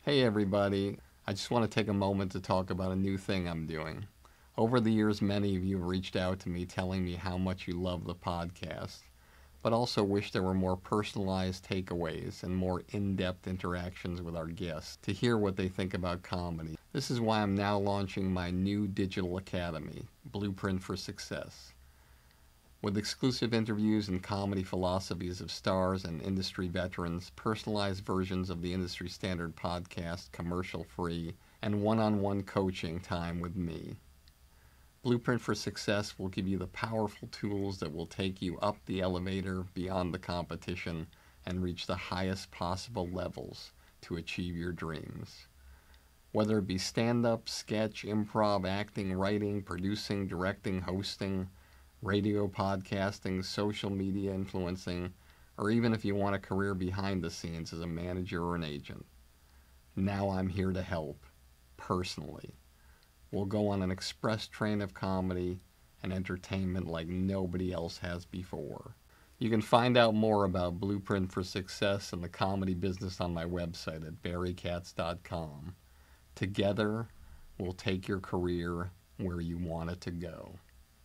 Hey everybody, I just want to take a moment to talk about a new thing I'm doing. Over the years, many of you have reached out to me telling me how much you love the podcast, but also wish there were more personalized takeaways and more in-depth interactions with our guests to hear what they think about comedy. This is why I'm now launching my new digital academy, Blueprint for Success. With exclusive interviews and comedy philosophies of stars and industry veterans, personalized versions of the industry standard podcast, commercial-free, and one-on-one coaching time with me. Blueprint for Success will give you the powerful tools that will take you up the elevator beyond the competition and reach the highest possible levels to achieve your dreams. Whether it be stand-up, sketch, improv, acting, writing, producing, directing, hosting, radio podcasting, social media influencing, or even if you want a career behind the scenes as a manager or an agent. Now I'm here to help, personally. We'll go on an express train of comedy and entertainment like nobody else has before. You can find out more about Blueprint for Success and the comedy business on my website at barrykatz.com. Together, we'll take your career where you want it to go.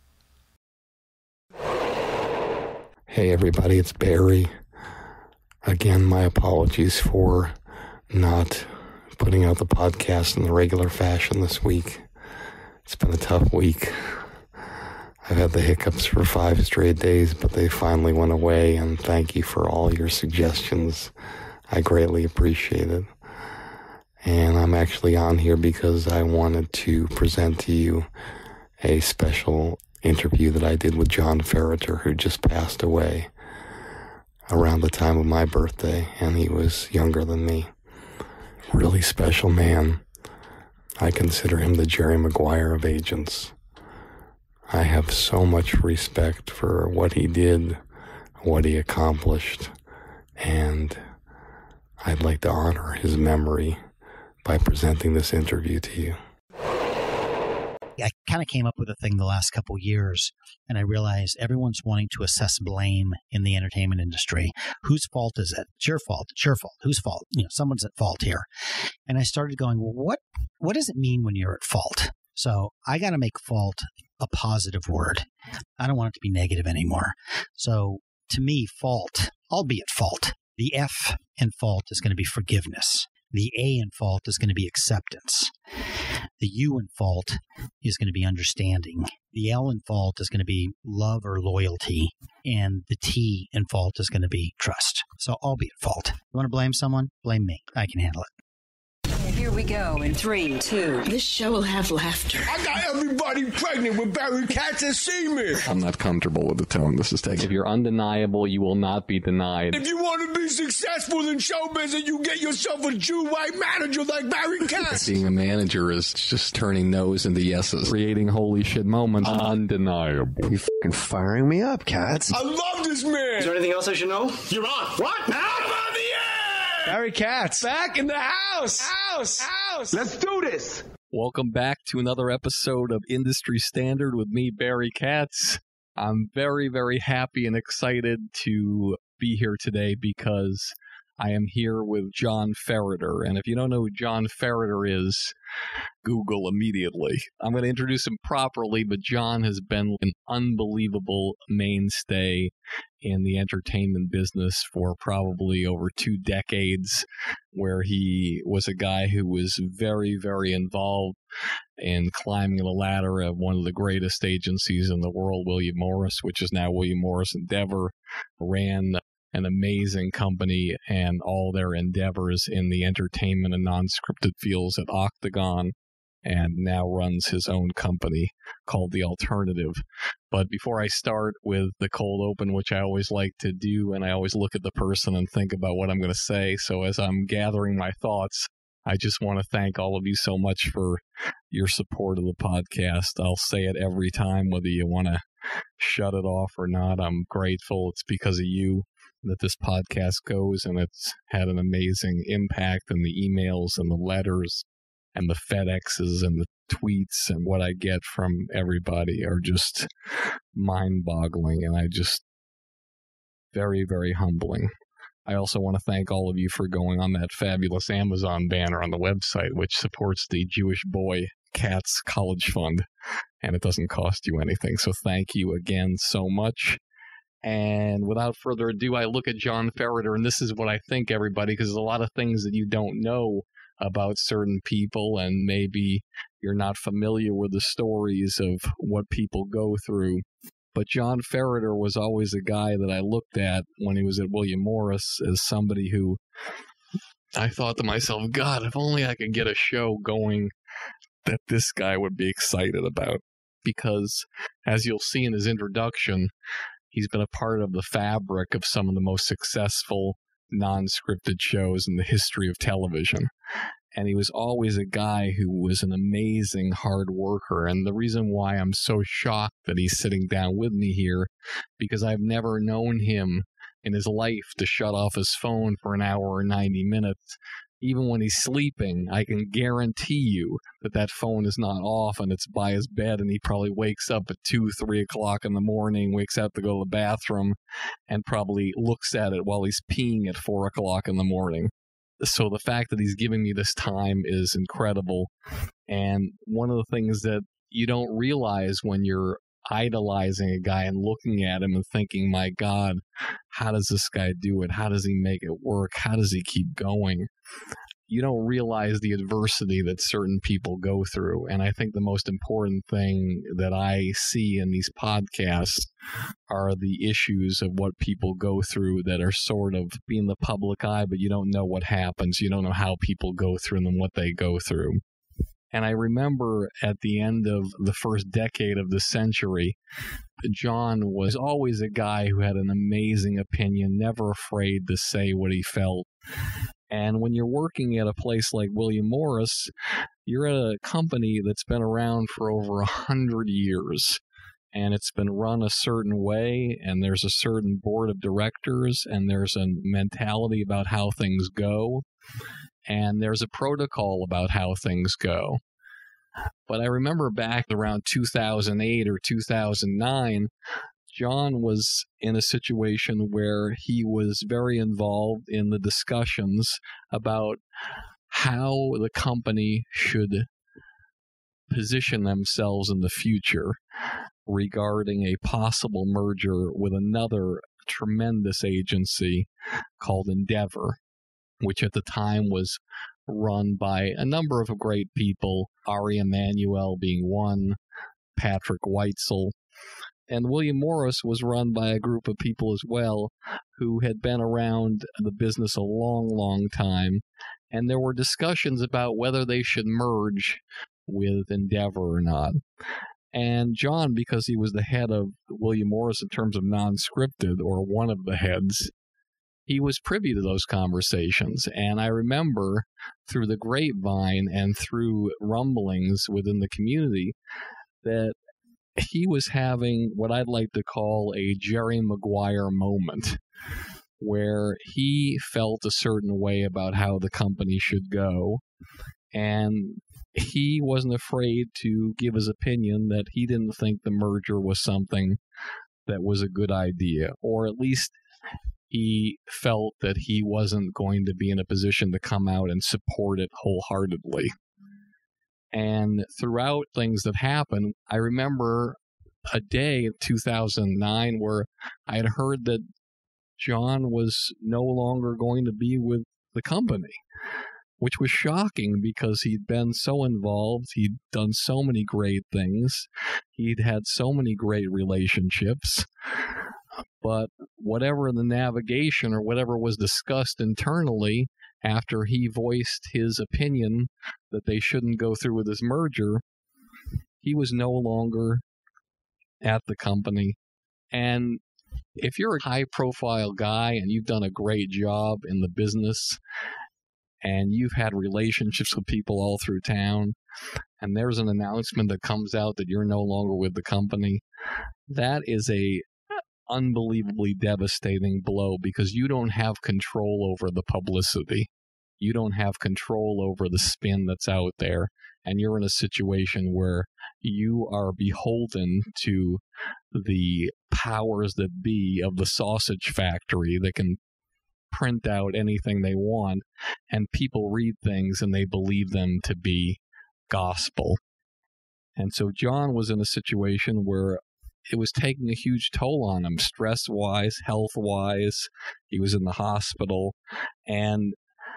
Hey everybody, it's Barry. Again, my apologies for not putting out the podcast in the regular fashion this week. It's been a tough week. I've had the hiccups for 5 straight days, but they finally went away, and thank you for all your suggestions. I greatly appreciate it. And I'm actually on here because I wanted to present to you a special interview that I did with John Ferriter, who just passed away around the time of my birthday, and he was younger than me. Really special man. I consider him the Jerry Maguire of agents. I have so much respect for what he did, what he accomplished, and I'd like to honor his memory by presenting this interview to you. I kind of came up with a thing the last couple of years, and I realized everyone's wanting to assess blame in the entertainment industry. Whose fault is it? It's your fault. It's your fault. Whose fault? Someone's at fault here. And I started going, well, what does it mean when you're at fault? So I got to make fault a positive word. I don't want it to be negative anymore. So to me, fault, albeit fault, the F in fault is going to be forgiveness. The A in fault is going to be acceptance. The U in fault is going to be understanding. The L in fault is going to be love or loyalty. And the T in fault is going to be trust. So I'll be at fault. You want to blame someone? Blame me. I can handle it. Here we go in 3, 2. This show will have laughter. I got everybody pregnant with Barry Katz and semen. I'm not comfortable with the tone this is taking. If you're undeniable, you will not be denied. If you want to be successful in show business, you get yourself a Jew white manager like Barry Katz. Being a manager is just turning no's into yeses. Creating holy shit moments. Undeniable. You f***ing firing me up, Katz. I love this man. Is there anything else I should know? You're on. What? Now I'm on the air. Barry Katz. Back in the house. Let's do this. Welcome back to another episode of Industry Standard with me, Barry Katz. I'm very, very happy and excited to be here today because I am here with John Ferriter. And if you don't know who John Ferriter is, Google immediately. I'm going to introduce him properly, but John has been an unbelievable mainstay in the entertainment business for probably over 2 decades, where he was a guy who was very, very involved in climbing the ladder of one of the greatest agencies in the world, William Morris, which is now William Morris Endeavor, ran an amazing company and all their endeavors in the entertainment and non-scripted fields at Octagon, and now runs his own company called The Alternative. But before I start with the cold open, which I always like to do, and I always look at the person and think about what I'm going to say, so as I'm gathering my thoughts, I just want to thank all of you so much for your support of the podcast. I'll say it every time, whether you want to shut it off or not. I'm grateful. It's because of you that this podcast goes, and it's had an amazing impact, and the emails and the letters and the FedExes and the tweets and what I get from everybody are just mind-boggling, and I just very, very humbling. I also want to thank all of you for going on that fabulous Amazon banner on the website, which supports the Jewish boy Katz College Fund, and it doesn't cost you anything. So thank you again so much. And without further ado, I look at John Ferriter, and this is what I think, everybody, because there's a lot of things that you don't know about certain people, and maybe you're not familiar with the stories of what people go through. But John Ferriter was always a guy that I looked at when he was at William Morris as somebody who I thought to myself, God, if only I could get a show going that this guy would be excited about. Because, as you'll see in his introduction, he's been a part of the fabric of some of the most successful non-scripted shows in the history of television. And he was always a guy who was an amazing hard worker. And the reason why I'm so shocked that he's sitting down with me here, because I've never known him in his life to shut off his phone for an hour or 90 minutes. Even when he's sleeping, I can guarantee you that that phone is not off and it's by his bed, and he probably wakes up at 2, 3 o'clock in the morning, wakes up to go to the bathroom, and probably looks at it while he's peeing at 4 o'clock in the morning. So the fact that he's giving me this time is incredible. And one of the things that you don't realize when you're idolizing a guy and looking at him and thinking, my God, how does this guy do it? How does he make it work? How does he keep going? You don't realize the adversity that certain people go through. And I think the most important thing that I see in these podcasts are the issues of what people go through that are sort of being the public eye, but you don't know what happens. You don't know how people go through them and what they go through. And I remember at the end of the first decade of the century, John was always a guy who had an amazing opinion, never afraid to say what he felt. And when you're working at a place like William Morris, you're at a company that's been around for over 100 years. And it's been run a certain way, and there's a certain board of directors, and there's a mentality about how things go. And there's a protocol about how things go. But I remember back around 2008 or 2009, John was in a situation where he was very involved in the discussions about how the company should position themselves in the future regarding a possible merger with another tremendous agency called Endeavor, which at the time was run by a number of great people, Ari Emanuel being one, Patrick Weitzel. And William Morris was run by a group of people as well who had been around the business a long, long time. And there were discussions about whether they should merge with Endeavor or not. And John, because he was the head of William Morris in terms of non-scripted, or one of the heads, he was privy to those conversations. And I remember through the grapevine and through rumblings within the community that he was having what I'd like to call a Jerry Maguire moment, where he felt a certain way about how the company should go. And he wasn't afraid to give his opinion that he didn't think the merger was something that was a good idea, or at least he felt that he wasn't going to be in a position to come out and support it wholeheartedly. And throughout things that happened, I remember a day in 2009 where I had heard that John was no longer going to be with the company, which was shocking because he'd been so involved. He'd done so many great things. He'd had so many great relationships. But whatever the navigation or whatever was discussed internally after he voiced his opinion that they shouldn't go through with this merger, he was no longer at the company. And if you're a high-profile guy and you've done a great job in the business and you've had relationships with people all through town, and there's an announcement that comes out that you're no longer with the company, that is a unbelievably devastating blow, because you don't have control over the publicity. You don't have control over the spin that's out there, and you're in a situation where you are beholden to the powers that be of the sausage factory that can print out anything they want, and people read things and they believe them to be gospel. And so John was in a situation where it was taking a huge toll on him, stress-wise, health-wise. He was in the hospital, and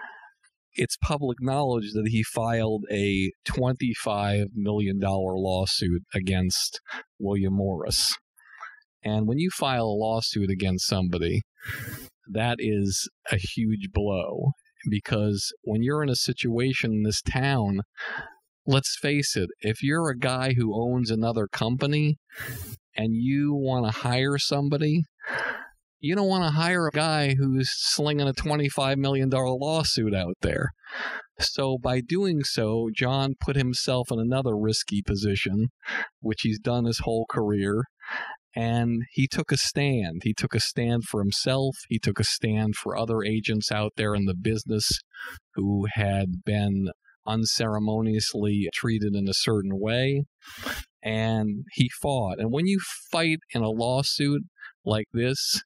it's public knowledge that he filed a $25 million lawsuit against William Morris. And when you file a lawsuit against somebody, that is a huge blow, because when you're in a situation in this town, let's face it, if you're a guy who owns another company and you want to hire somebody, you don't want to hire a guy who's slinging a $25 million lawsuit out there. So by doing so, John put himself in another risky position, which he's done his whole career. And he took a stand. He took a stand for himself. He took a stand for other agents out there in the business who had been unceremoniously treated in a certain way. And he fought. And when you fight in a lawsuit like this,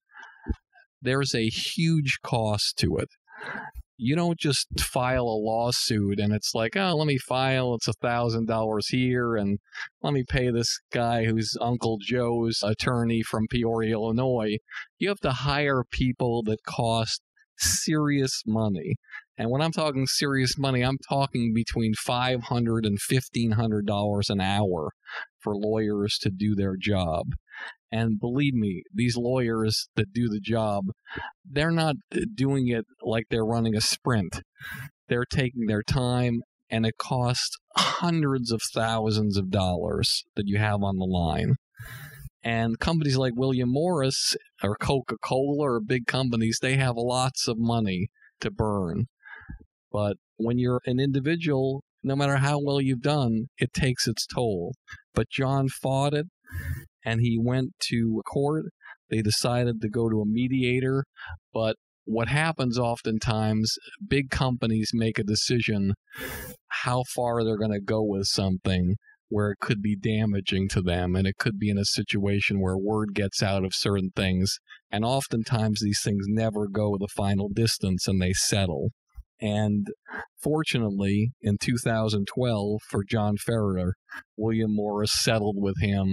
there's a huge cost to it. You don't just file a lawsuit and it's like, oh, let me file, it's $1,000 here, and let me pay this guy who's Uncle Joe's attorney from Peoria, Illinois. You have to hire people that cost serious money. And when I'm talking serious money, I'm talking between $500 and $1,500 an hour for lawyers to do their job. And believe me, these lawyers that do the job, they're not doing it like they're running a sprint. They're taking their time, and it costs hundreds of thousands of dollars that you have on the line. And companies like William Morris or Coca-Cola or big companies, they have lots of money to burn. But when you're an individual, no matter how well you've done, it takes its toll. But John fought it, and he went to court. They decided to go to a mediator. But what happens oftentimes, big companies make a decision how far they're going to go with something where it could be damaging to them, and it could be in a situation where word gets out of certain things, and oftentimes these things never go the final distance and they settle. And fortunately, in 2012, for John Ferriter, William Morris settled with him,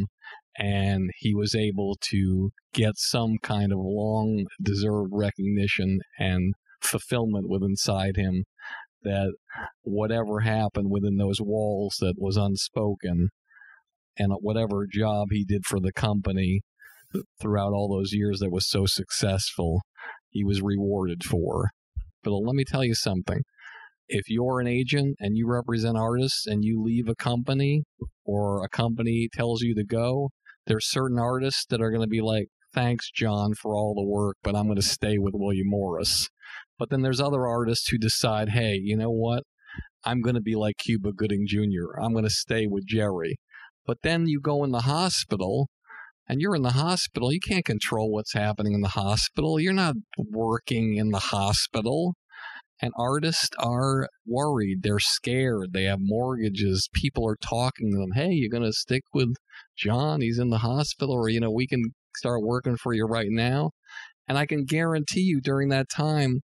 and he was able to get some kind of long-deserved recognition and fulfillment within inside him, that whatever happened within those walls that was unspoken, and whatever job he did for the company throughout all those years that was so successful, he was rewarded for. But let me tell you something. If you're an agent and you represent artists and you leave a company, or a company tells you to go, there's certain artists that are going to be like, thanks, John, for all the work, but I'm going to stay with William Morris. But then there's other artists who decide, hey, you know what? I'm going to be like Cuba Gooding Jr. I'm going to stay with Jerry. But then you go in the hospital, and you're in the hospital. You can't control what's happening in the hospital. You're not working in the hospital. And artists are worried. They're scared. They have mortgages. People are talking to them. Hey, you're going to stick with John? He's in the hospital. Or, we can start working for you right now. And I can guarantee you during that time,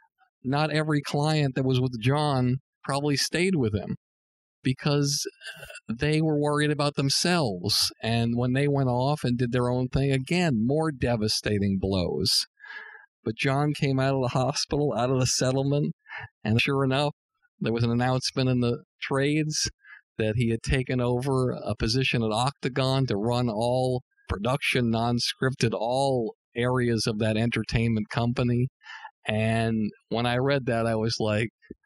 not every client that was with John probably stayed with him, because they were worried about themselves. And when they went off and did their own thing, again, more devastating blows. But John came out of the hospital, out of the settlement, and sure enough, there was an announcement in the trades that he had taken over a position at Octagon to run all production, non-scripted, all areas of that entertainment company. And when I read that, I was like,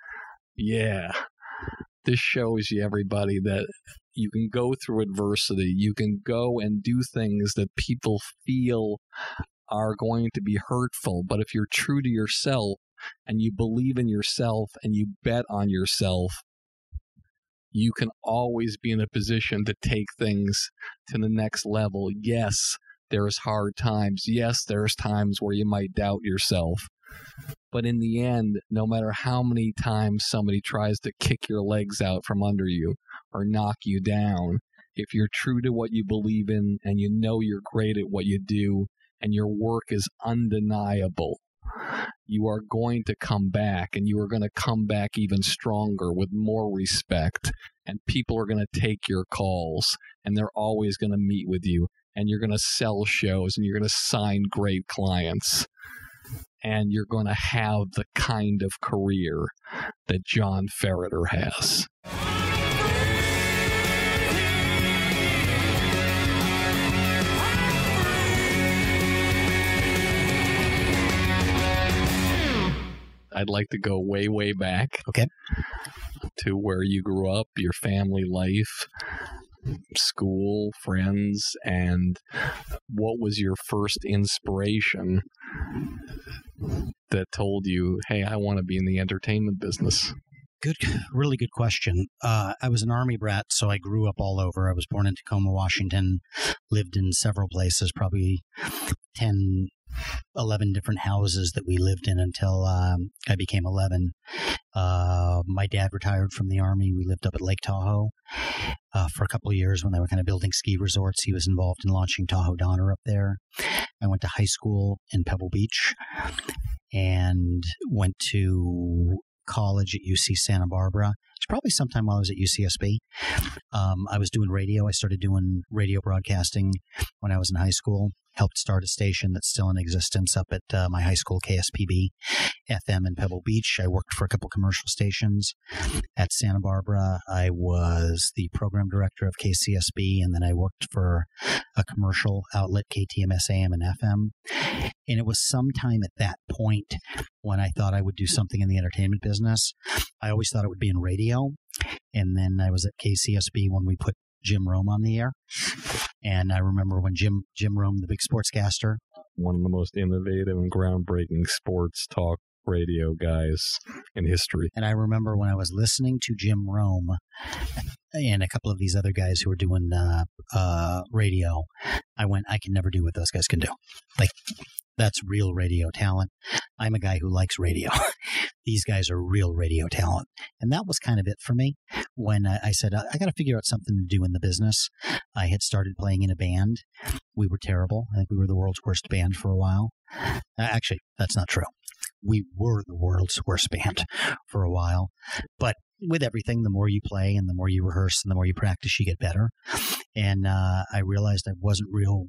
yeah, this shows you, everybody, that you can go through adversity. You can go and do things that people feel are going to be hurtful. But if you're true to yourself and you believe in yourself and you bet on yourself, you can always be in a position to take things to the next level. Yes, there's hard times. Yes, there's times where you might doubt yourself. But in the end, no matter how many times somebody tries to kick your legs out from under you or knock you down, if you're true to what you believe in and you know you're great at what you do and your work is undeniable, you are going to come back, and you are going to come back even stronger with more respect, and people are going to take your calls, and they're always going to meet with you, and you're going to sell shows, and you're going to sign great clients, and you're going to have the kind of career that John Ferriter has. I'd like to go way, way back. Okay. To where you grew up, your family life, school, friends, and what was your first inspiration that told you, hey, I want to be in the entertainment business? Good, really good question. I was an Army brat, so I grew up all over. I was born in Tacoma, Washington, lived in several places, probably 10, 11 different houses that we lived in until I became 11. My dad retired from the Army. We lived up at Lake Tahoe for a couple of years when they were kind of building ski resorts. He was involved in launching Tahoe Donner up there. I went to high school in Pebble Beach and went to college at UC Santa Barbara. It's probably sometime while I was at UCSB. I was doing radio. I started doing radio broadcasting when I was in high school. Helped start a station that's still in existence up at my high school, KSPB FM in Pebble Beach. I worked for a couple commercial stations at Santa Barbara. I was the program director of KCSB, and then I worked for a commercial outlet, KTMS AM and FM. And it was sometime at that point when I thought I would do something in the entertainment business. I always thought it would be in radio. And then I was at KCSB when we put Jim Rome on the air. And I remember when Jim Rome, the big sportscaster, one of the most innovative and groundbreaking sports talk radio guys in history. And I remember when I was listening to Jim Rome and a couple of these other guys who were doing radio, I went, I can never do what those guys can do. Like, that's real radio talent. I'm a guy who likes radio. These guys are real radio talent. And that was kind of it for me when I said, I got to figure out something to do in the business. I had started playing in a band. We were terrible. I think we were the world's worst band for a while. Actually, that's not true. We were the world's worst band for a while. But with everything, the more you play and the more you rehearse and the more you practice, you get better. And I realized I wasn't real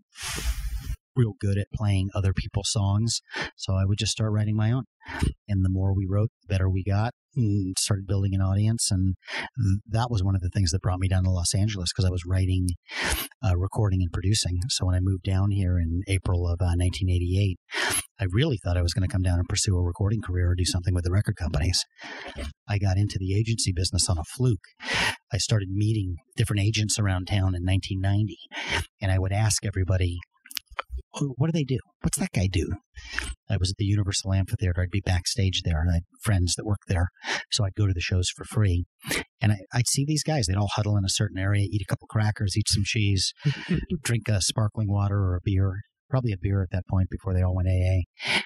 good at playing other people's songs, so I would just start writing my own. And the more we wrote, the better we got, and started building an audience. And that was one of the things that brought me down to Los Angeles, because I was writing, recording, and producing. So when I moved down here in April of 1988, I really thought I was going to come down and pursue a recording career or do something with the record companies. I got into the agency business on a fluke. I started meeting different agents around town in 1990, and I would ask everybody, what do they do? What's that guy do? I was at the Universal Amphitheater. I'd be backstage there. I had friends that worked there. So I'd go to the shows for free. And I'd see these guys. They'd all huddle in a certain area, eat a couple crackers, eat some cheese, drink a sparkling water or a beer. Probably a beer at that point before they all went AA.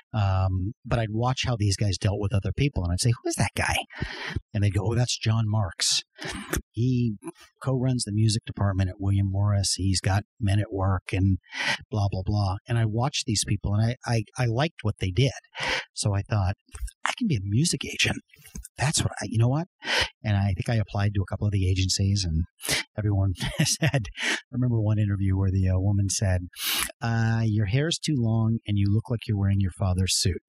But I'd watch how these guys dealt with other people, and I'd say, who is that guy? And they'd go, oh, that's John Marks. He co-runs the music department at William Morris. He's got Men at Work and blah, blah, blah. And I watched these people, and I liked what they did. So I thought, I can be a music agent. That's what you know what? And I think I applied to a couple of the agencies, and everyone said, I remember one interview where the woman said, your hair's too long and you look like you're wearing your father's suit.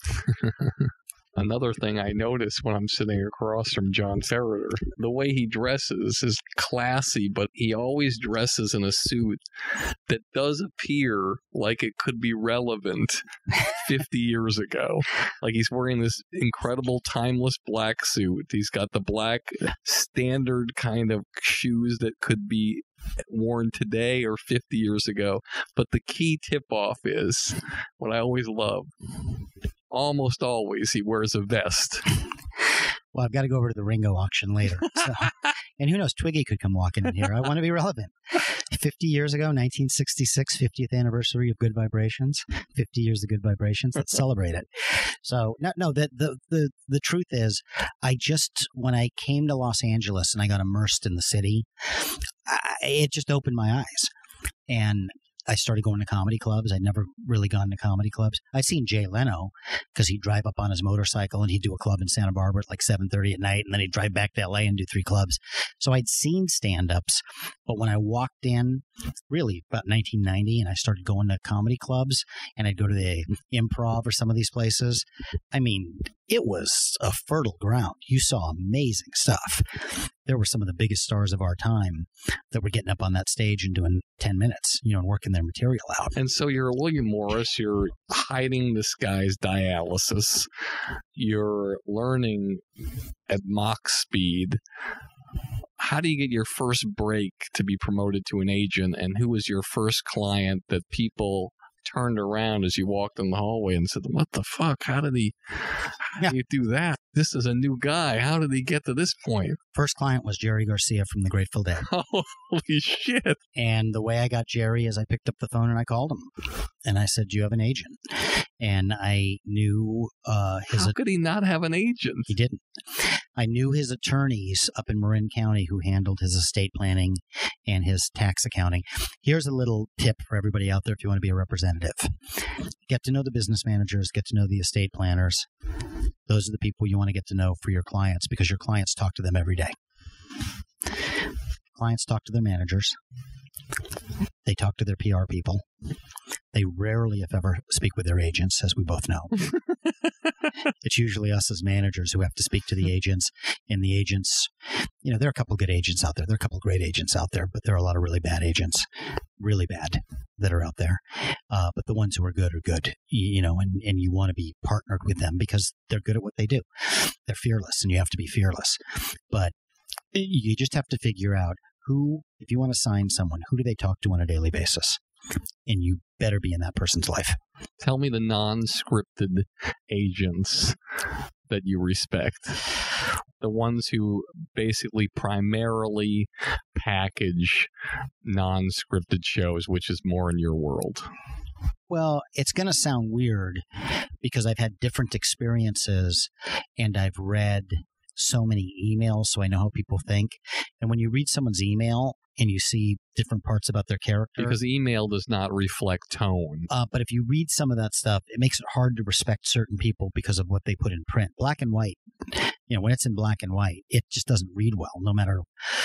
Another thing I notice when I'm sitting across from John Ferriter, the way he dresses is classy, but he always dresses in a suit that does appear like it could be relevant 50 years ago. Like he's wearing this incredible timeless black suit. He's got the black standard kind of shoes that could be worn today or 50 years ago. But the key tip-off is what I always love. Almost always he wears a vest. Well, I've got to go over to the Ringo auction later. So, and who knows, Twiggy could come walking in here. I want to be relevant. 50 years ago, 1966, 50th anniversary of Good Vibrations. 50 years of Good Vibrations. Let's celebrate it. So, the truth is, when I came to Los Angeles and I got immersed in the city, it just opened my eyes. And I started going to comedy clubs. I'd never really gone to comedy clubs. I'd seen Jay Leno because he'd drive up on his motorcycle and he'd do a club in Santa Barbara at like 7:30 at night, and then he'd drive back to LA and do 3 clubs. So I'd seen stand-ups, but when I walked in, really about 1990, and I started going to comedy clubs, and I'd go to the Improv or some of these places, I mean, it was a fertile ground. You saw amazing stuff. There were some of the biggest stars of our time that were getting up on that stage and doing 10 minutes, and working their material out. And so you're William Morris, you're hiding this guy's dialysis, you're learning at Mach speed. How do you get your first break to be promoted to an agent, and who was your first client that people turned around as you walked in the hallway and said, what the fuck? How do you do that? This is a new guy. How did he get to this point? First client was Jerry Garcia from the Grateful Dead. Holy shit. And the way I got Jerry is I picked up the phone and I called him. And I said, do you have an agent? And I knew How could he not have an agent? He didn't. I knew his attorneys up in Marin County who handled his estate planning and his tax accounting. Here's a little tip for everybody out there if you want to be a representative. Get to know the business managers, get to know the estate planners. Those are the people you want to get to know for your clients, because your clients talk to them every day. Clients talk to their managers. They talk to their PR people. They rarely, if ever, speak with their agents, as we both know. It's usually us as managers who have to speak to the agents, and the agents, there are a couple good agents out there. There are a couple great agents out there, but there are a lot of really bad agents, really bad, that are out there. But the ones who are good, and you want to be partnered with them because they're good at what they do. They're fearless, and you have to be fearless. But you just have to figure out who, if you want to sign someone, who do they talk to on a daily basis? And you better be in that person's life. Tell me the non-scripted agents that you respect. The ones who basically primarily package non-scripted shows, which is more in your world. Well, it's going to sound weird because I've had different experiences and I've read so many emails, so I know how people think. And when you read someone's email and you see different parts about their character. Because email does not reflect tone. But if you read some of that stuff, it makes it hard to respect certain people because of what they put in print. Black and white, when it's in black and white, it just doesn't read well, no matter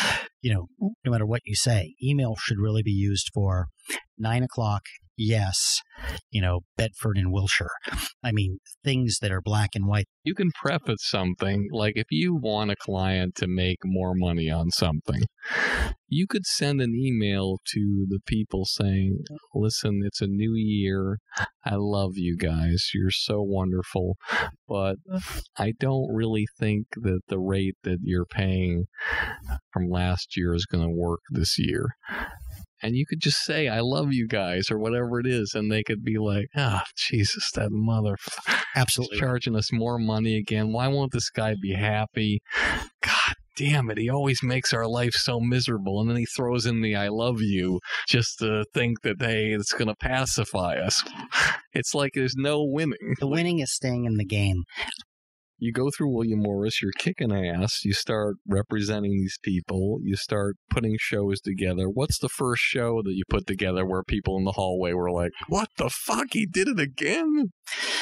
what you say. Email should really be used for 9 o'clock. Yes, Bedford and Wilshire. I mean, things that are black and white. You can preface something, like if you want a client to make more money on something, you could send an email to the people saying, listen, it's a new year. I love you guys. You're so wonderful. But I don't really think that the rate that you're paying from last year is going to work this year. And you could just say, I love you guys, or whatever it is. And they could be like, Jesus, that motherfucker. Absolutely. Charging us more money again. Why won't this guy be happy? God damn it. He always makes our life so miserable. And then he throws in the I love you just to think that, hey, it's going to pacify us. It's like there's no winning. The winning is staying in the game. You go through William Morris, you're kicking ass, you start representing these people, you start putting shows together. What's the first show that you put together where people in the hallway were like, what the fuck, he did it again?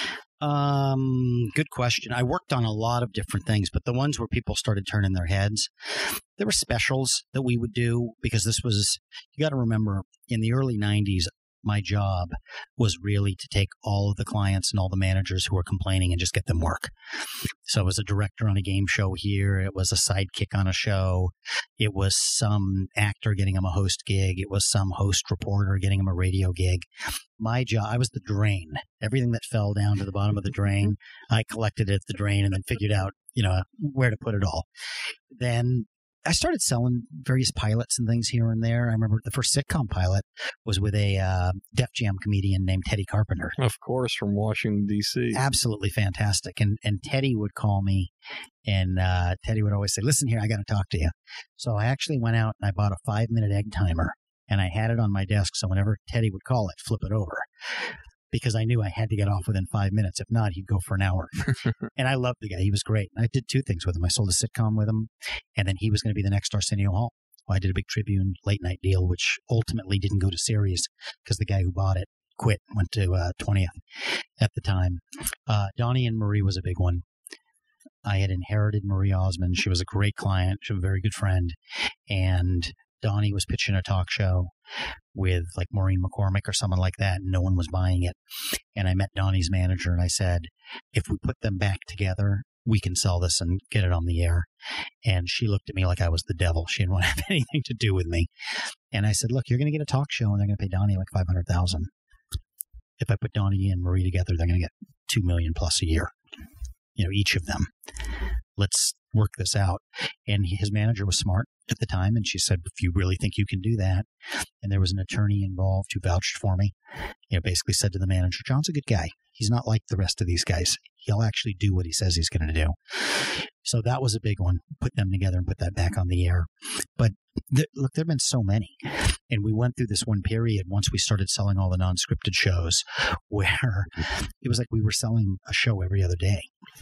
Good question. I worked on a lot of different things, but the ones where people started turning their heads, there were specials that we would do because this was, you got to remember, in the early 90s, my job was really to take all of the clients and all the managers who were complaining and just get them work. So it was a director on a game show here. It was a sidekick on a show. It was some actor getting him a host gig. It was some host reporter getting him a radio gig. My job, I was the drain. Everything that fell down to the bottom of the drain, I collected it at the drain and then figured out, where to put it all. Then I started selling various pilots and things here and there. I remember the first sitcom pilot was with a Def Jam comedian named Teddy Carpenter. Of course, from Washington, D.C. Absolutely fantastic. And Teddy would call me, and Teddy would always say, listen here, I got to talk to you. So I actually went out and I bought a 5-minute egg timer, and I had it on my desk. So whenever Teddy would call, I'd flip it over, because I knew I had to get off within 5 minutes. If not, he'd go for an hour. And I loved the guy. He was great. And I did 2 things with him. I sold a sitcom with him, and then he was going to be the next Arsenio Hall. Well, I did a big Tribune late night deal, which ultimately didn't go to series because the guy who bought it quit, went to 20th at the time. Donny and Marie was a big one. I had inherited Marie Osmond. She was a great client. She was a very good friend. And Donny was pitching a talk show with like Maureen McCormick or someone like that, and no one was buying it. And I met Donny's manager, and I said, if we put them back together, we can sell this and get it on the air. And she looked at me like I was the devil. She didn't want to have anything to do with me. And I said, look, you're going to get a talk show, and they're going to pay Donny like $500,000. If I put Donny and Marie together, they're going to get $2 million plus a year, each of them. Let's work this out. And his manager was smart at the time, and she said, if you really think you can do that. And there was an attorney involved who vouched for me, basically said to the manager, John's a good guy. He's not like the rest of these guys. He'll actually do what he says he's going to do. So that was a big one. Put them together and put that back on the air. But look, there have been so many. And we went through this one period once we started selling all the non-scripted shows where it was like we were selling a show every other day.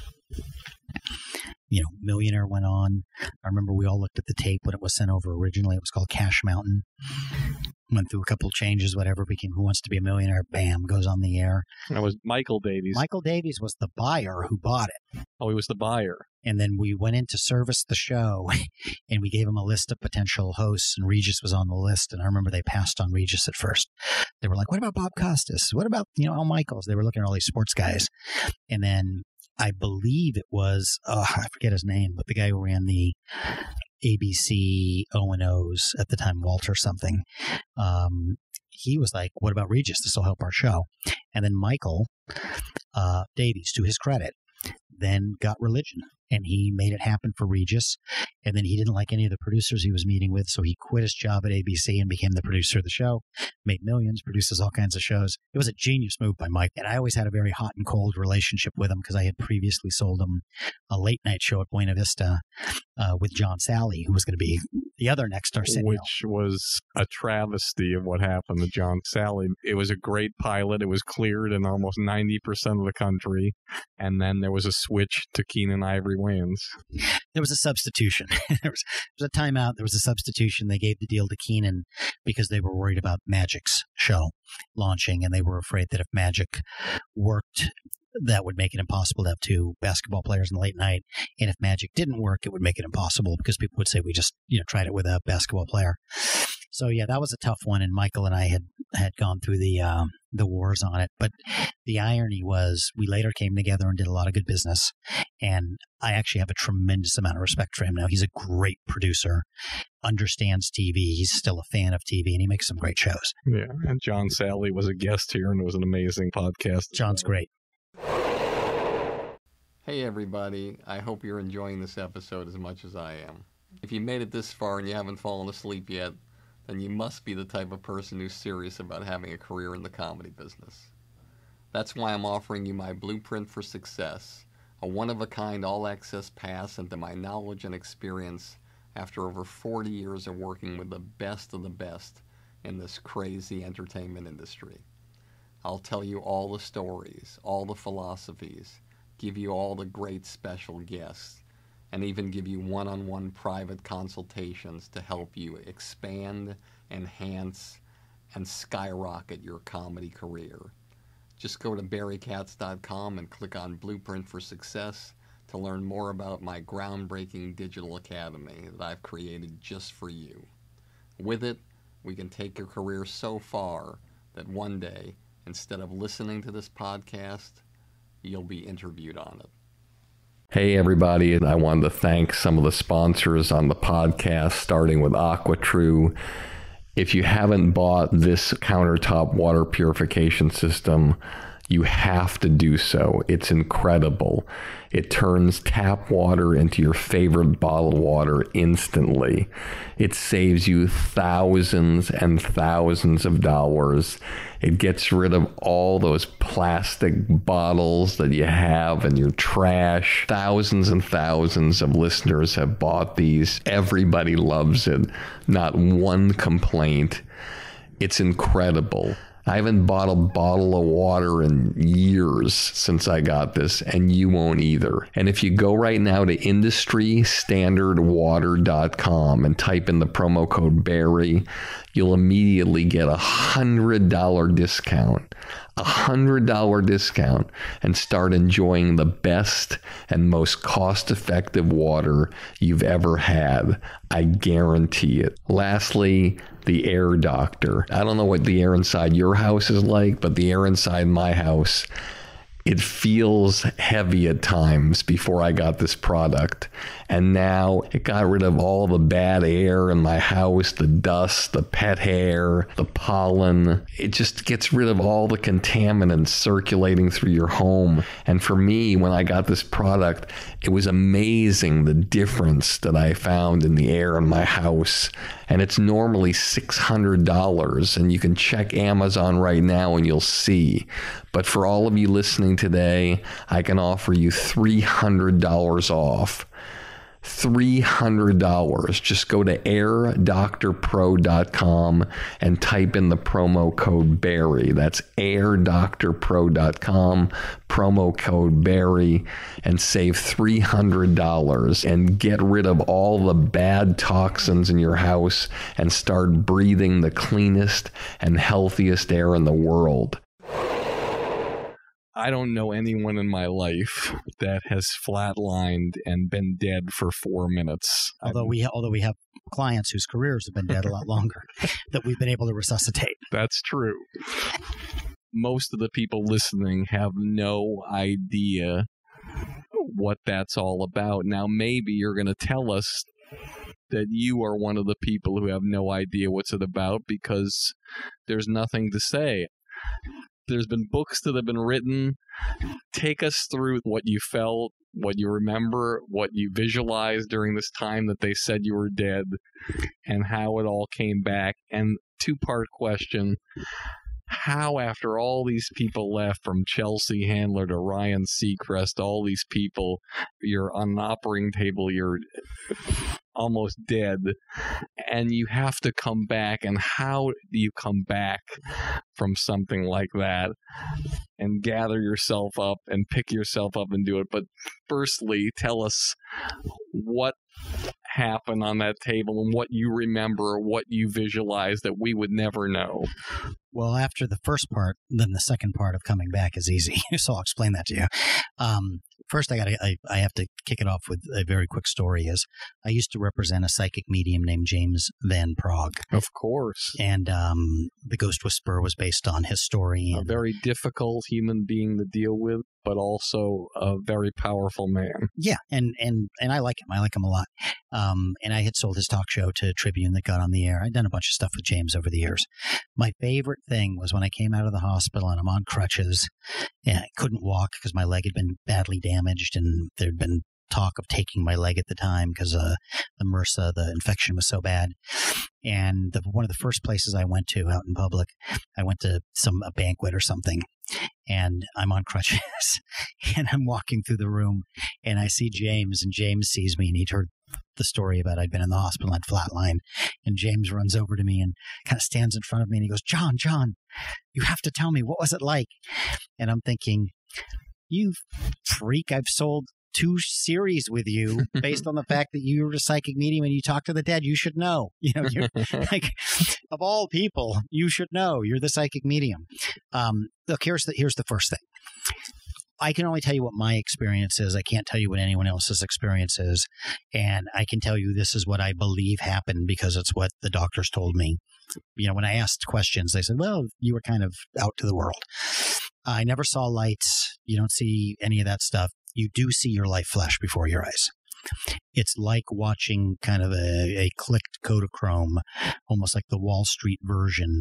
Millionaire went on. I remember we all looked at the tape when it was sent over originally. It was called Cash Mountain. Went through a couple of changes, whatever, became Who Wants to Be a Millionaire, bam, goes on the air. That was Michael Davies. Michael Davies was the buyer who bought it. Oh, he was the buyer. And then we went in to service the show, and we gave him a list of potential hosts, and Regis was on the list. And I remember they passed on Regis at first. They were like, what about Bob Costas? What about, Al Michaels? They were looking at all these sports guys. And then I believe it was, I forget his name, but the guy who ran the ABC O&Os at the time, Walter something, he was like, what about Regis? This will help our show. And then Michael Davies, to his credit, then got religion. And he made it happen for Regis. And then he didn't like any of the producers he was meeting with, so he quit his job at ABC and became the producer of the show, made millions, produces all kinds of shows. It was a genius move by Mike. And I always had a very hot and cold relationship with him because I had previously sold him a late night show at Buena Vista with John Sally, who was going to be the other next Arsenio. Which was a travesty of what happened to John Sally. It was a great pilot. It was cleared in almost 90% of the country. And then there was a switch to Keenan Ivory Wayans. There was a substitution. there was a timeout. There was a substitution. They gave the deal to Keenan because they were worried about Magic's show launching, and they were afraid that if Magic worked, that would make it impossible to have two basketball players in the late night. And if Magic didn't work, it would make it impossible because people would say we just tried it with a basketball player. So yeah, that was a tough one. And Michael and I had gone through the wars on it. But the irony was we later came together and did a lot of good business. And I actually have a tremendous amount of respect for him now. He's a great producer, understands TV. He's still a fan of TV, and he makes some great shows. Yeah, and John Sally was a guest here, and it was an amazing podcast. John's great. Hey everybody, I hope you're enjoying this episode as much as I am. If you made it this far and you haven't fallen asleep yet, then you must be the type of person who's serious about having a career in the comedy business. That's why I'm offering you my Blueprint for Success, a one-of-a-kind all-access pass into my knowledge and experience after over 40 years of working with the best of the best in this crazy entertainment industry. I'll tell you all the stories, all the philosophies, give you all the great special guests, and even give you one-on-one private consultations to help you expand, enhance, and skyrocket your comedy career. Just go to barrykatz.com and click on Blueprint for Success to learn more about my groundbreaking digital academy that I've created just for you. With it, we can take your career so far that one day, instead of listening to this podcast, you'll be interviewed on it. Hey everybody, I wanted to thank some of the sponsors on the podcast, starting with AquaTrue. If you haven't bought this countertop water purification system, you have to do so. It's incredible. It turns tap water into your favorite bottled water instantly. It saves you thousands and thousands of dollars. It gets rid of all those plastic bottles that you have in your trash. Thousands and thousands of listeners have bought these. Everybody loves it. Not one complaint. It's incredible. I haven't bought a bottle of water in years since I got this, and you won't either. And if you go right now to industrystandardwater.com and type in the promo code Barry, you'll immediately get $100 discount. $100 discount, and start enjoying the best and most cost-effective water you've ever had. I guarantee it. Lastly, the air doctor. I don't know what the air inside your house is like, but the air inside my house, it feels heavy at times before I got this product. And now it got rid of all the bad air in my house, the dust, the pet hair, the pollen. It just gets rid of all the contaminants circulating through your home. And for me, when I got this product, it was amazing the difference that I found in the air in my house. And it's normally $600, and you can check Amazon right now and you'll see. But for all of you listening today, I can offer you $300 off. $300. Just go to airdoctorpro.com and type in the promo code Barry. That's airdoctorpro.com, promo code Barry, and save $300 and get rid of all the bad toxins in your house and start breathing the cleanest and healthiest air in the world. I don't know anyone in my life that has flatlined and been dead for 4 minutes. Although we have clients whose careers have been dead a lot longer that we've been able to resuscitate. That's true. Most of the people listening have no idea what that's all about. Now, maybe you're going to tell us that you are one of the people who have no idea what's it about because there's nothing to say. There's been books that have been written. Take us through what you felt, what you remember, what you visualized during this time that they said you were dead, and how it all came back. And two-part question, how after all these people left, from Chelsea Handler to Ryan Seacrest, all these people, you're on an operating table, you're almost dead, and you have to come back, and how do you come back from something like that and gather yourself up and pick yourself up and do it? But firstly, tell us what happened on that table and what you remember, what you visualize that we would never know. Well, after the first part, then the second part of coming back is easy. So I'll explain that to you. First, I have to kick it off with a very quick story. Is I used to represent a psychic medium named James Van Prague. Of course. And The Ghost Whisperer was based on his story. A very difficult human being to deal with, but also a very powerful man. Yeah, and I like him. I like him a lot. And I had sold his talk show to Tribune that got on the air. I'd done a bunch of stuff with James over the years. My favorite thing was when I came out of the hospital and I'm on crutches and I couldn't walk because my leg had been badly damaged, and there'd been talk of taking my leg at the time because the MRSA, the infection was so bad. And one of the first places I went to out in public, I went to a banquet or something, and I'm on crutches and I'm walking through the room and I see James, and James sees me, and he'd heard the story about I'd been in the hospital and I'd flatlined, and James runs over to me and kind of stands in front of me and he goes, John, you have to tell me, what was it like? And I'm thinking, you freak, I've sold 2 series with you based on the fact that you're a psychic medium and you talk to the dead. You should know, you're like, of all people, you should know you're the psychic medium. Look, here's the first thing. I can only tell you what my experience is. I can't tell you what anyone else's experience is. And I can tell you this is what I believe happened because it's what the doctors told me. When I asked questions, they said, well, you were kind of out to the world. I never saw lights. You don't see any of that stuff. You do see your life flash before your eyes. It's like watching kind of a clicked Kodachrome, almost like the Wall Street version,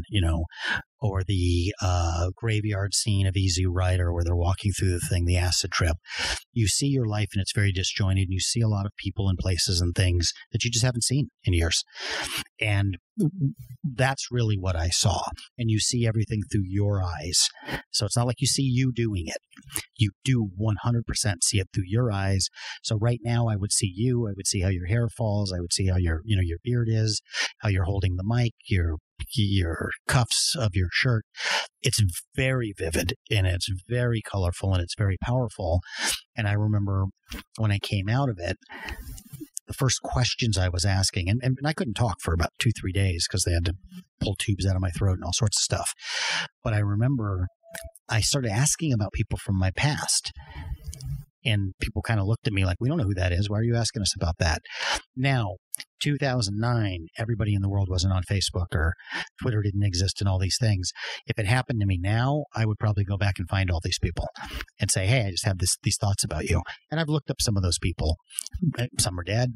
or the graveyard scene of Easy Rider where they're walking through the thing, the acid trip. You see your life and it's very disjointed. And you see a lot of people and places and things that you just haven't seen in years. And that's really what I saw. And you see everything through your eyes. So it's not like you see you doing it. You do 100% see it through your eyes. So right now I would see you. I would see how your hair falls. I would see how your beard is, how you're holding the mic, your your cuffs of your shirt. It's very vivid and it's very colorful and it's very powerful. And I remember when I came out of it, the first questions I was asking, and I couldn't talk for about 2-3 days because they had to pull tubes out of my throat and all sorts of stuff. But I remember I started asking about people from my past. And people kind of looked at me like, we don't know who that is. Why are you asking us about that? Now, 2009, everybody in the world wasn't on Facebook or Twitter didn't exist and all these things. If it happened to me now, I would probably go back and find all these people and say, hey, I just have these thoughts about you. And I've looked up some of those people. Some are dead,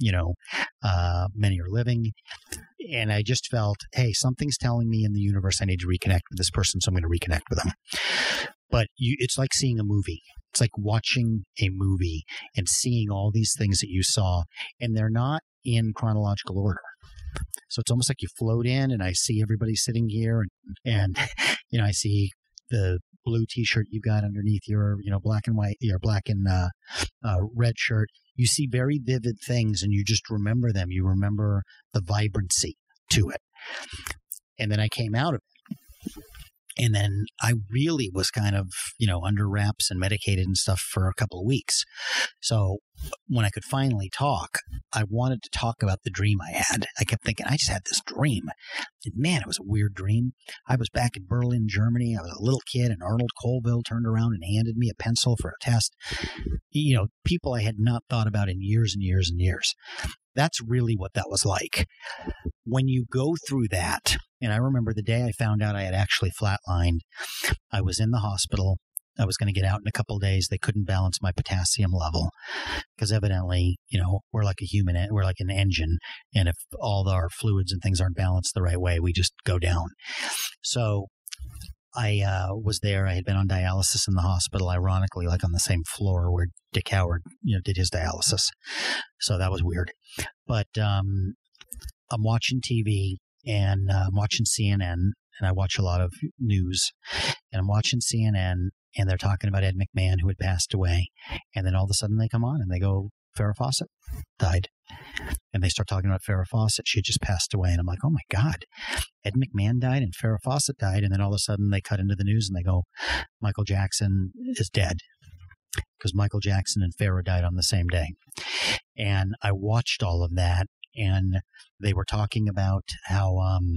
many are living. And I just felt, hey, something's telling me in the universe I need to reconnect with this person, so I'm going to reconnect with them. But it's like seeing a movie. It's like watching a movie and seeing all these things that you saw, and they're not in chronological order. So it's almost like you float in, and I see everybody sitting here, and I see the blue T-shirt you got underneath your, black and white, your black and red shirt. You see very vivid things, and you just remember them. You remember the vibrancy to it. And then I came out of it. And then I really was kind of, under wraps and medicated and stuff for a couple of weeks. So when I could finally talk, I wanted to talk about the dream I had. I kept thinking, I just had this dream. And man, it was a weird dream. I was back in Berlin, Germany. I was a little kid, and Arnold Colville turned around and handed me a pencil for a test. People I had not thought about in years and years and years. That's really what that was like. When you go through that, and I remember the day I found out I had actually flatlined, I was in the hospital. I was going to get out in a couple of days. They couldn't balance my potassium level because evidently, we're like we're like an engine. And if all our fluids and things aren't balanced the right way, we just go down. So I was there. I had been on dialysis in the hospital, ironically, like on the same floor where Dick Howard, did his dialysis. So that was weird. But I'm watching TV and I'm watching CNN, and I watch a lot of news. And I'm watching CNN, and they're talking about Ed McMahon, who had passed away. And then all of a sudden they come on and they go, Farrah Fawcett died. And they start talking about Farrah Fawcett. She had just passed away. And I'm like, oh my God, Ed McMahon died and Farrah Fawcett died. And then all of a sudden they cut into the news and they go, Michael Jackson is dead. Because Michael Jackson and Farrah died on the same day. And I watched all of that. And they were talking about how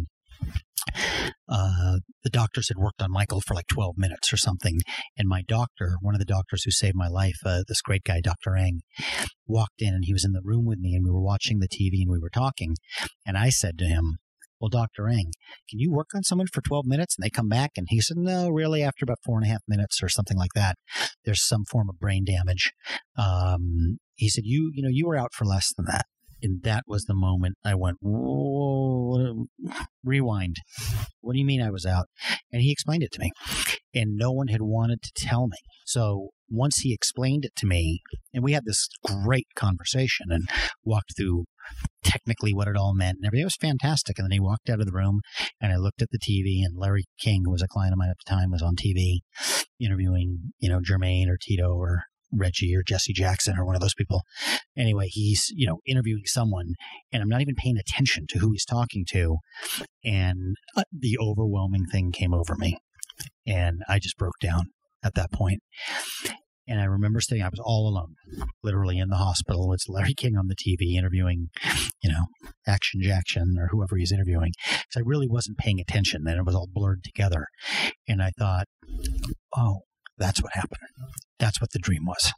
the doctors had worked on Michael for like 12 minutes or something. And my doctor, one of the doctors who saved my life, this great guy, Dr. Eng, walked in and he was in the room with me and we were watching the TV and we were talking. And I said to him, well, Dr. Eng, can you work on someone for 12 minutes? And they come back and he said, no, really, after about 4.5 minutes or something like that, there's some form of brain damage. He said, you were out for less than that. And that was the moment I went, whoa, rewind. What do you mean I was out? And he explained it to me. And no one had wanted to tell me. So once he explained it to me, and we had this great conversation and walked through technically what it all meant and everything. It was fantastic. And then he walked out of the room and I looked at the TV, and Larry King, who was a client of mine at the time, was on TV interviewing, Jermaine or Tito or Reggie or Jesse Jackson or one of those people. Anyway, he's, interviewing someone, and I'm not even paying attention to who he's talking to. And the overwhelming thing came over me, and I just broke down at that point. And I remember I was all alone, literally in the hospital. It's Larry King on the TV interviewing, Action Jackson or whoever he's interviewing. So I really wasn't paying attention. Then it was all blurred together. And I thought, oh, that's what happened. That's what the dream was.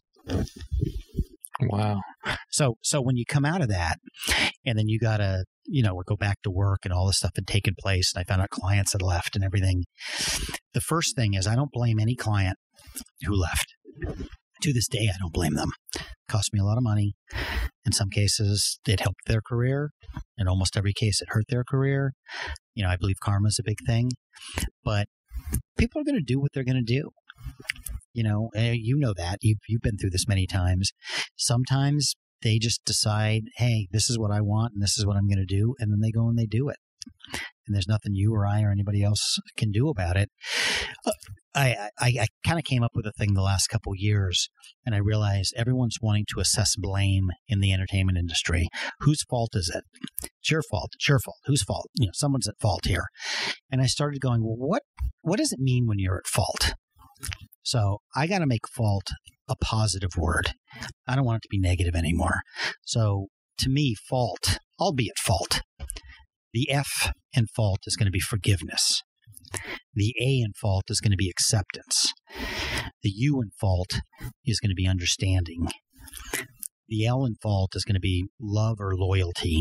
Wow. So when you come out of that, and then you got to, go back to work and all this stuff had taken place, and I found out clients had left and everything. The first thing is I don't blame any client who left. To this day, I don't blame them. It cost me a lot of money. In some cases, it helped their career. In almost every case, it hurt their career. I believe karma is a big thing. But people are going to do what they're going to do. You know that. You've been through this many times. Sometimes they just decide, hey, this is what I want and this is what I'm going to do. And then they go and they do it. And there's nothing you or I or anybody else can do about it. I kind of came up with a thing the last couple of years, and I realized everyone's wanting to assess blame in the entertainment industry. Whose fault is it? It's It's your fault. It's your fault. Whose fault? Someone's at fault here. And I started going, well, what does it mean when you're at fault? So I got to make fault a positive word. I don't want it to be negative anymore. So to me, fault, albeit fault, the F in fault is going to be forgiveness. The A in fault is going to be acceptance. The U in fault is going to be understanding. The L in fault is going to be love or loyalty.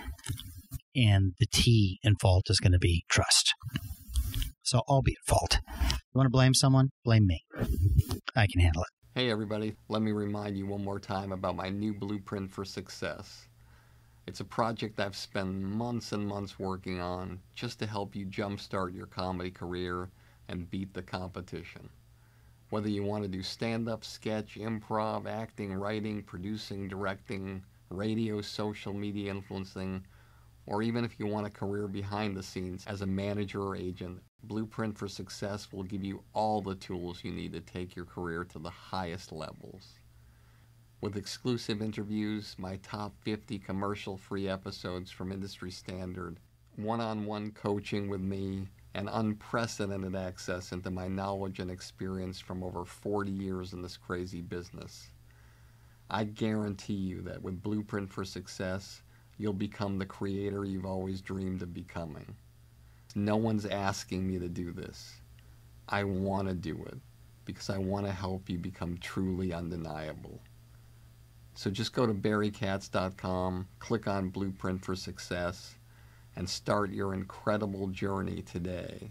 And the T in fault is going to be trust. So I'll be at fault. You want to blame someone? Blame me. I can handle it. Hey everybody, let me remind you one more time about my new Blueprint for Success. It's a project I've spent months and months working on just to help you jumpstart your comedy career and beat the competition. Whether you want to do stand-up, sketch, improv, acting, writing, producing, directing, radio, social media influencing, or even if you want a career behind the scenes as a manager or agent, Blueprint for Success will give you all the tools you need to take your career to the highest levels. With exclusive interviews, my top 50 commercial-free episodes from industry standard, one-on-one coaching with me, and unprecedented access into my knowledge and experience from over 40 years in this crazy business. I guarantee you that with Blueprint for Success, you'll become the creator you've always dreamed of becoming. No one's asking me to do this. I want to do it because I want to help you become truly undeniable. So just go to barrykatz.com, click on Blueprint for Success, and start your incredible journey today.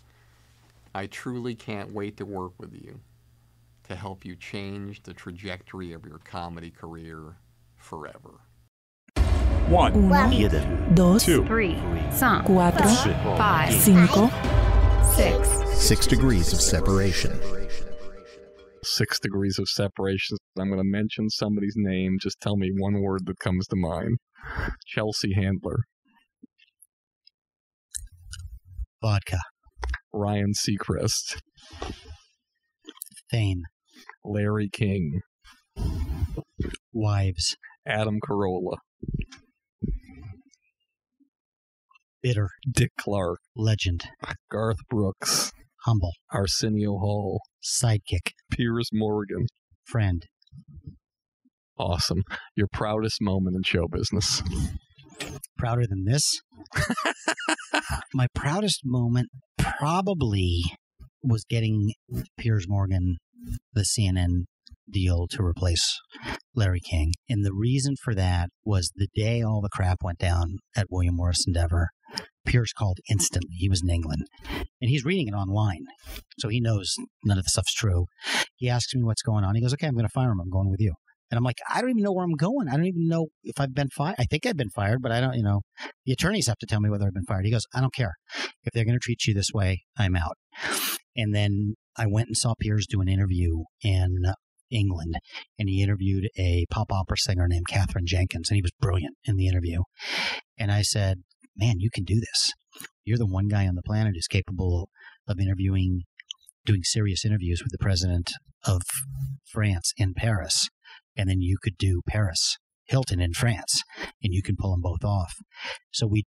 I truly can't wait to work with you to help you change the trajectory of your comedy career forever. 1, 2, 3, 4, 5, 6. 6 degrees of separation. 6 degrees of separation. I'm going to mention somebody's name. Just tell me one word that comes to mind. Chelsea Handler. Vodka. Ryan Seacrest. Fame. Larry King. Wives. Adam Carolla. Bitter. Dick Clark. Legend. Garth Brooks. Humble. Arsenio Hall. Sidekick. Piers Morgan. Friend. Awesome. Your proudest moment in show business. Prouder than this? My proudest moment probably was getting Piers Morgan the CNN deal to replace Larry King. And the reason for that was the day all the crap went down at William Morris Endeavor, Piers called instantly. He was in England. And he's reading it online. So he knows none of the stuff's true. He asks me what's going on. He goes, okay, I'm going to fire him. I'm going with you. And I'm like, I don't even know where I'm going. I don't even know if I've been fired. I think I've been fired, but I don't, the attorneys have to tell me whether I've been fired. He goes, I don't care. If they're going to treat you this way, I'm out. And then I went and saw Piers do an interview in England, and he interviewed a pop opera singer named Katherine Jenkins, and he was brilliant in the interview. And I said, man, you can do this. You're the one guy on the planet who's capable of doing serious interviews with the president of France in Paris. And then you could do Paris Hilton in France, and you can pull them both off. So we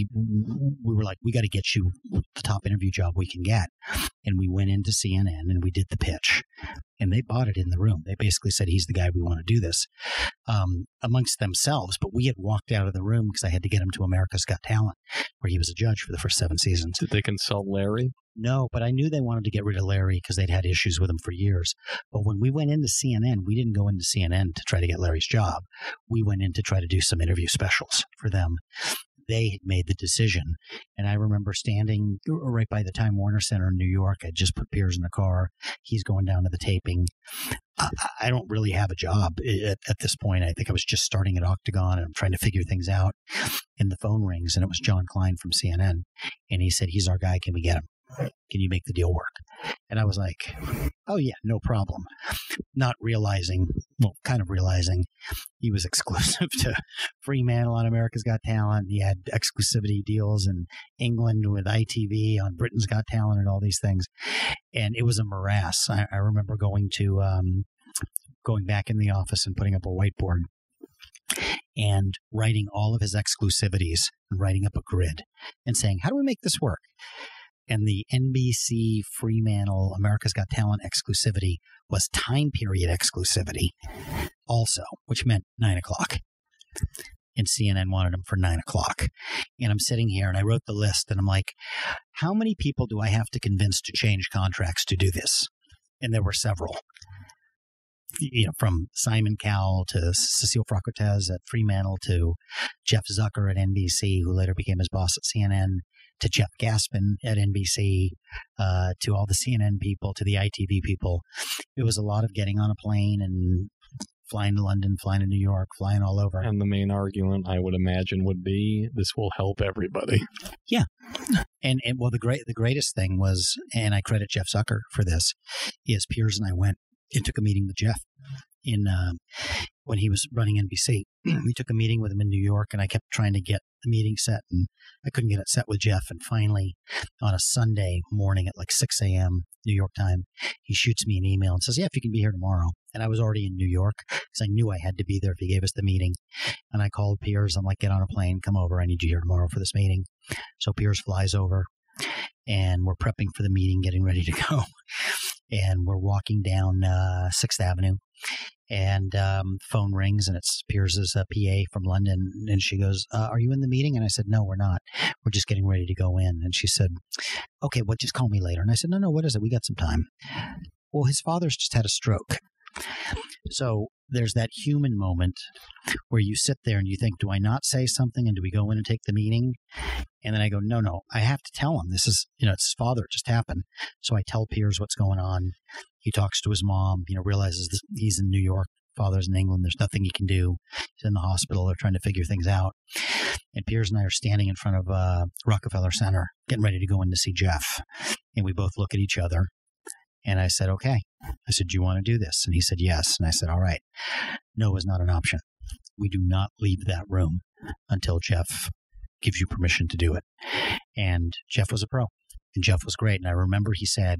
were like, we got to get you the top interview job we can get. And we went into CNN and we did the pitch, and they bought it in the room. They basically said, he's the guy we want to do this amongst themselves. But we had walked out of the room because I had to get him to America's Got Talent, where he was a judge for the first 7 seasons. Did they consult Larry? No, but I knew they wanted to get rid of Larry because they'd had issues with him for years. But when we went into CNN, we didn't go into CNN to try to get Larry's job. We went in to try to do some interview specials for them. They had made the decision. And I remember standing right by the Time Warner Center in New York. I just put Piers in the car. He's going down to the taping. I don't really have a job at this point. I think I was just starting at Octagon, and I'm trying to figure things out. And the phone rings, and it was John Klein from CNN. And he said, he's our guy. Can we get him? Can you make the deal work? And I was like, oh, yeah, no problem. Not realizing, well, kind of realizing he was exclusive to Fremantle on America's Got Talent. He had exclusivity deals in England with ITV on Britain's Got Talent and all these things. And it was a morass. I remember going back in the office and putting up a whiteboard and writing all of his exclusivities and writing up a grid and saying, how do we make this work? And the NBC Fremantle America's Got Talent exclusivity was time period exclusivity also, which meant 9 o'clock. And CNN wanted them for 9 o'clock. And I'm sitting here and I wrote the list and I'm like, how many people do I have to convince to change contracts to do this? And there were several. From Simon Cowell to Cecile Fracotez at Fremantle to Jeff Zucker at NBC, who later became his boss at CNN, to Jeff Gaspin at NBC, to all the CNN people, to the ITV people. It was a lot of getting on a plane and flying to London, flying to New York, flying all over. And the main argument, I would imagine, would be this will help everybody. Yeah. And well, the greatest thing was, and I credit Jeff Zucker for this, is Piers and I went and took a meeting with Jeff when he was running NBC. We took a meeting with him in New York, and I kept trying to get the meeting set, and I couldn't get it set with Jeff. And finally, on a Sunday morning at like 6 a.m. New York time, he shoots me an email and says, yeah, if you can be here tomorrow. And I was already in New York because I knew I had to be there if he gave us the meeting. And I called Piers. I'm like, get on a plane, come over. I need you here tomorrow for this meeting. So Piers flies over, and we're prepping for the meeting, getting ready to go. And we're walking down 6th Avenue, and phone rings, and it's Piers's PA from London. And she goes, are you in the meeting? And I said, no, we're not. We're just getting ready to go in. And she said, okay, well, just call me later. And I said, no, what is it? We got some time. Well, his father's just had a stroke. So there's that human moment where you sit there and you think, do I not say something, and do we go in and take the meeting? And then I go, no, I have to tell him. This is, it's his father. It just happened. So I tell Piers what's going on. He talks to his mom, realizes that he's in New York. Father's in England. There's nothing he can do. He's in the hospital. They're trying to figure things out. And Piers and I are standing in front of Rockefeller Center, getting ready to go in to see Jeff. And we both look at each other. And I said, okay. I said, do you want to do this? And he said, yes. And I said, all right. No is not an option. We do not leave that room until Jeff gives you permission to do it. And Jeff was a pro. And Jeff was great. And I remember he said,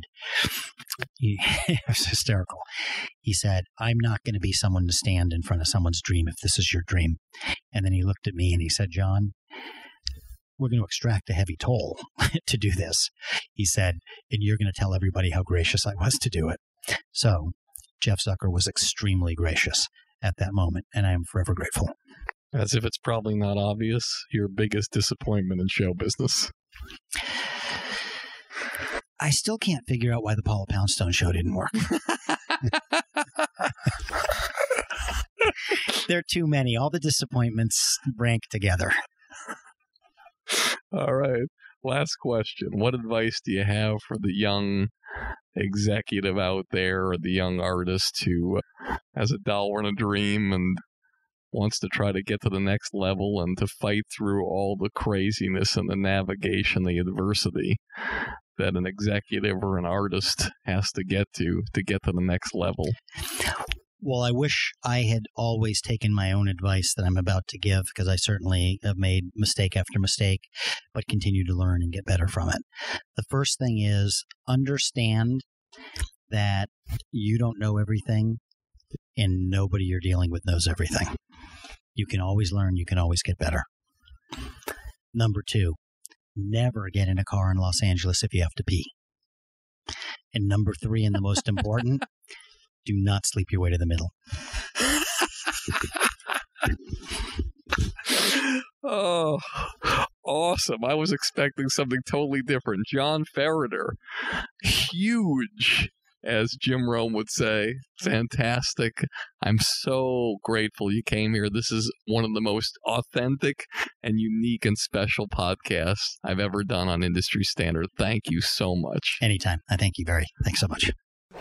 it was hysterical. He said, I'm not going to be someone to stand in front of someone's dream if this is your dream. And then he looked at me and he said, John, we're going to extract a heavy toll to do this. He said, and you're going to tell everybody how gracious I was to do it. So Jeff Zucker was extremely gracious at that moment, and I am forever grateful. As if it's probably not obvious, your biggest disappointment in show business. I still can't figure out why the Paula Poundstone show didn't work. There are too many. All the disappointments rank together. All right. Last question. What advice do you have for the young executive out there, or the young artist who has a dollar and a dream and wants to try to get to the next level and to fight through all the craziness and the navigation, the adversity that an executive or an artist has to get to the next level? Well, I wish I had always taken my own advice that I'm about to give, because I certainly have made mistake after mistake, but continue to learn and get better from it. The first thing is understand that you don't know everything, and nobody you're dealing with knows everything. You can always learn. You can always get better. Number 2, never get in a car in Los Angeles if you have to pee. And number 3, and the most important, do not sleep your way to the middle. Oh, awesome. I was expecting something totally different. John Ferriter, huge, as Jim Rome would say. Fantastic. I'm so grateful you came here. This is one of the most authentic and unique and special podcasts I've ever done on Industry Standard. Thank you so much. Anytime. I thank you, Barry. Thanks so much.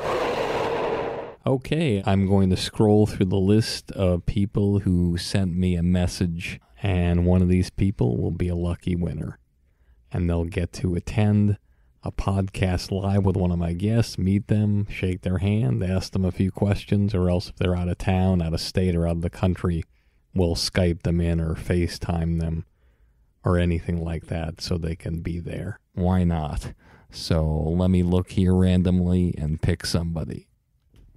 Okay, I'm going to scroll through the list of people who sent me a message, and one of these people will be a lucky winner. And they'll get to attend a podcast live with one of my guests, meet them, shake their hand, ask them a few questions, or else if they're out of town, out of state, or out of the country, we'll Skype them in or FaceTime them or anything like that so they can be there. Why not? So let me look here randomly and pick somebody.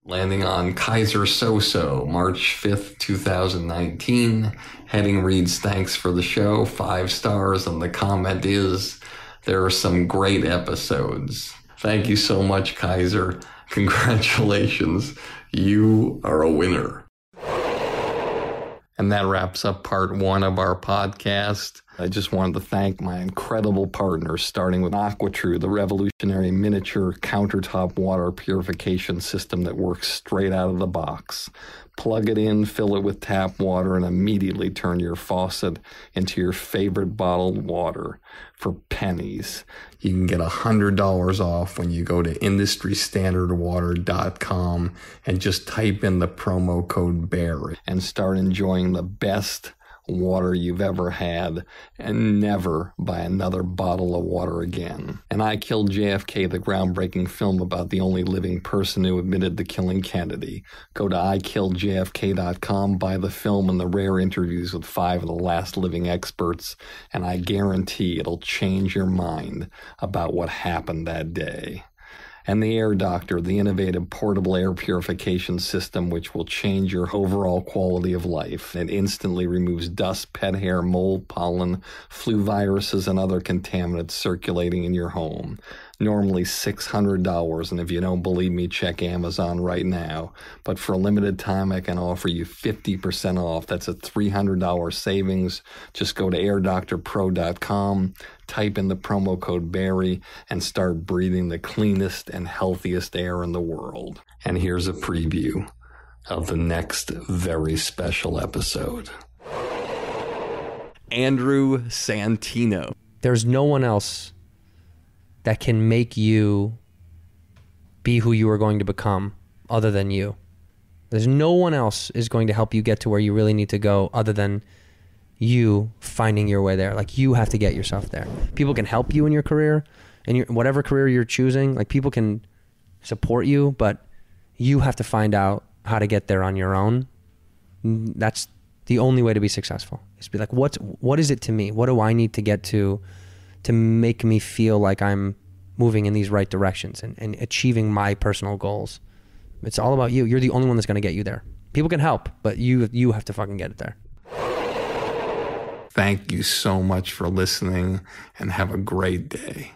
Landing on Kaiser Soso, March 5th, 2019. Heading reads, thanks for the show, 5 stars, and the comment is, there are some great episodes. Thank you so much, Kaiser. Congratulations. You are a winner. And that wraps up part 1 of our podcast. I just wanted to thank my incredible partners, starting with AquaTrue, the revolutionary miniature countertop water purification system that works straight out of the box. Plug it in, fill it with tap water, and immediately turn your faucet into your favorite bottled water for pennies. You can get $100 off when you go to industrystandardwater.com and just type in the promo code BARRY and start enjoying the best water you've ever had, and never buy another bottle of water again. And I Killed JFK, the groundbreaking film about the only living person who admitted to killing Kennedy. Go to ikilledjfk.com, buy the film and the rare interviews with 5 of the last living experts, and I guarantee it'll change your mind about what happened that day. And the Air Doctor, the innovative portable air purification system which will change your overall quality of life. It instantly removes dust, pet hair, mold, pollen, flu viruses, and other contaminants circulating in your home. Normally $600, and if you don't believe me, check Amazon right now. But for a limited time, I can offer you 50% off. That's a $300 savings. Just go to airdoctorpro.com, type in the promo code BARRY, and start breathing the cleanest and healthiest air in the world. And here's a preview of the next very special episode. Andrew Santino. There's no one else that can make you be who you are going to become other than you. There's no one else is going to help you get to where you really need to go other than you finding your way there. Like, you have to get yourself there. People can help you in your career, in your whatever career you're choosing. Like, people can support you, but you have to find out how to get there on your own. That's the only way to be successful. Is be like, what is it to me? What do I need to get to make me feel like I'm moving in these right directions and achieving my personal goals? It's all about you. You're the only one that's going to get you there. People can help, but you have to fucking get it there. Thank you so much for listening, and have a great day.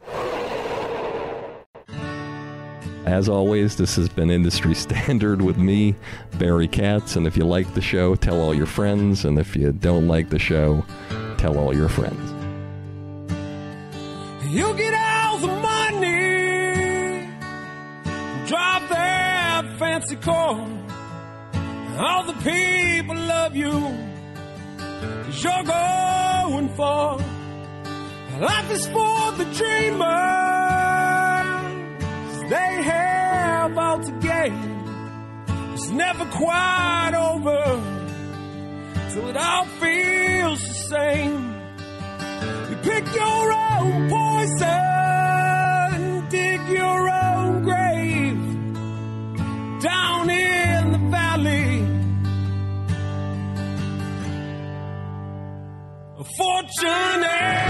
As always, this has been Industry Standard with me, Barry Katz. And if you like the show, tell all your friends. And if you don't like the show, tell all your friends. You get all the money, drive that fancy car. All the people love you, 'cause you're going far. Life is for the dreamers, they have all to gain. It's never quite over till it all feels the same. You pick your own poison, dig your own grave down in the valley of fortune.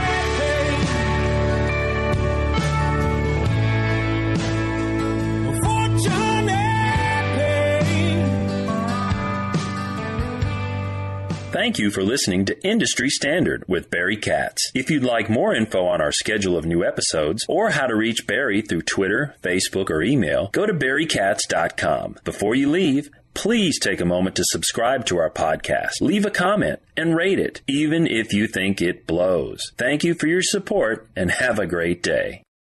Thank you for listening to Industry Standard with Barry Katz. If you'd like more info on our schedule of new episodes or how to reach Barry through Twitter, Facebook, or email, go to barrykatz.com. Before you leave, please take a moment to subscribe to our podcast, leave a comment, and rate it, even if you think it blows. Thank you for your support, and have a great day.